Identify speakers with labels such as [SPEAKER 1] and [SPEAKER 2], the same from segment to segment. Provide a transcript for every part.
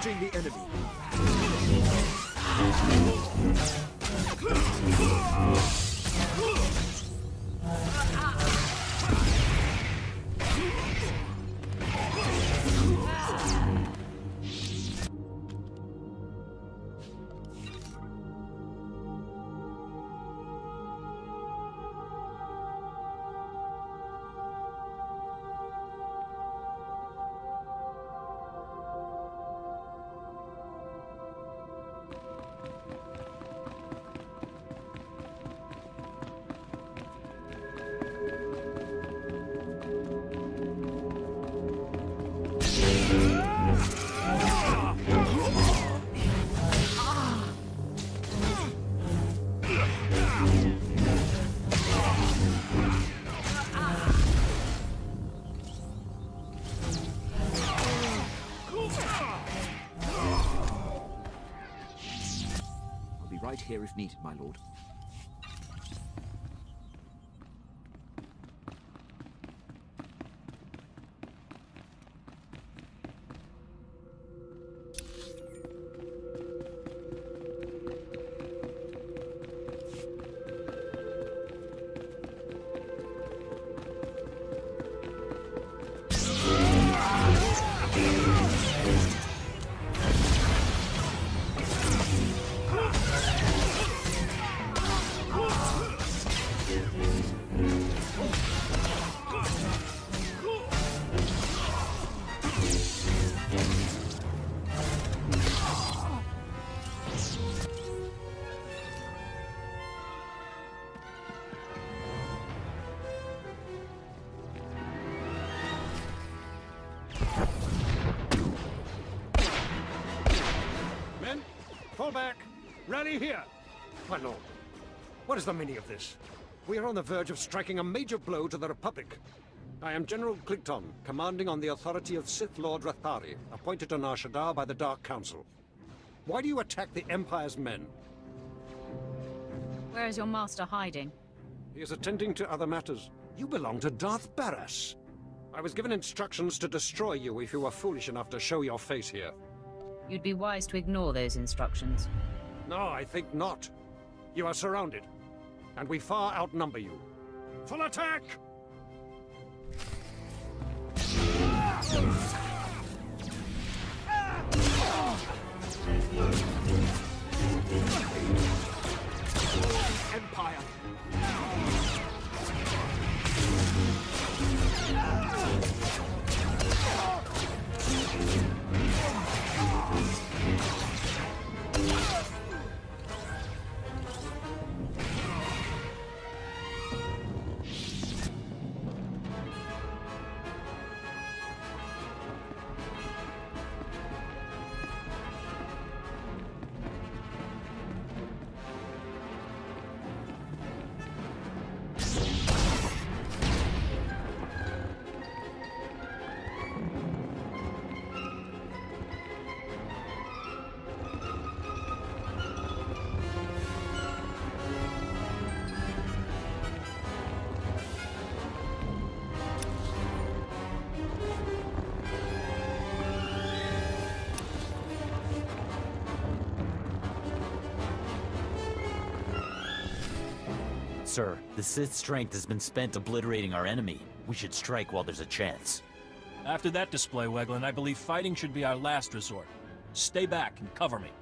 [SPEAKER 1] engaging the enemy.
[SPEAKER 2] Right here if needed, my lord.
[SPEAKER 3] Fall back! Rally here! My lord, what is the meaning of this? We are on the verge of striking a major blow to the Republic. I am General Clinton, commanding on the authority of Sith Lord Rathari, appointed to Nar Shaddaa by the Dark Council. Why do you attack the Empire's men?
[SPEAKER 4] Where is your master hiding?
[SPEAKER 3] He is attending to other matters. You belong to Darth Barras. I was given instructions to destroy you if you were foolish enough to show your face here.
[SPEAKER 4] You'd be wise to ignore those instructions.
[SPEAKER 3] No, I think not. You are surrounded, and we far outnumber you. Full attack!
[SPEAKER 1] Empire!
[SPEAKER 5] Sir, the Sith's strength has been spent obliterating our enemy. We should strike while there's a chance.
[SPEAKER 6] After that display, Weglin, I believe fighting should be our last resort. Stay back and cover me.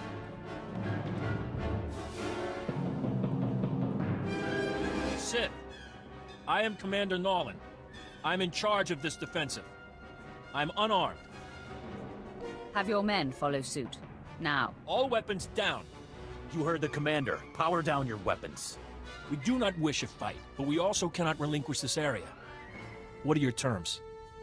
[SPEAKER 6] Sith, I am Commander Nolan. I'm in charge of this defensive. I'm unarmed.
[SPEAKER 4] Have your men follow suit. Now.
[SPEAKER 6] All weapons down.
[SPEAKER 5] You heard the commander. Power down your weapons.
[SPEAKER 6] We do not wish a fight, but we also cannot relinquish this area. What are your terms?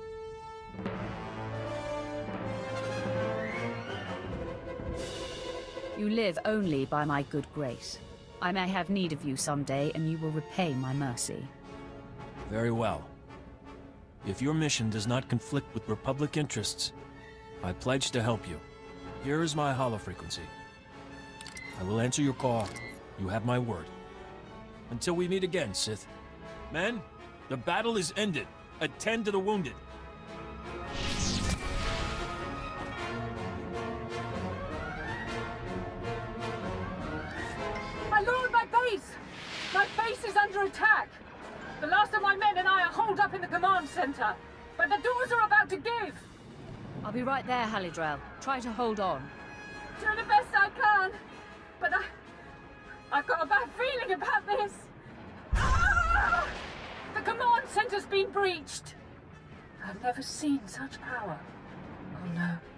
[SPEAKER 4] You live only by my good grace. I may have need of you someday, and you will repay my mercy.
[SPEAKER 6] Very well. If your mission does not conflict with Republic interests, I pledge to help you. Here is my holofrequency. I will answer your call. You have my word. Until we meet again, Sith. Men, the battle is ended. Attend to the wounded.
[SPEAKER 1] My base is under attack. The last of my men and I are holed up in the command center, but the doors are about to give.
[SPEAKER 4] I'll be right there, Halidrel. Try to hold on.
[SPEAKER 1] Doing the best I can, but I've got a bad feeling about this. Ah! The command center's been breached. I've never seen such power. Oh no.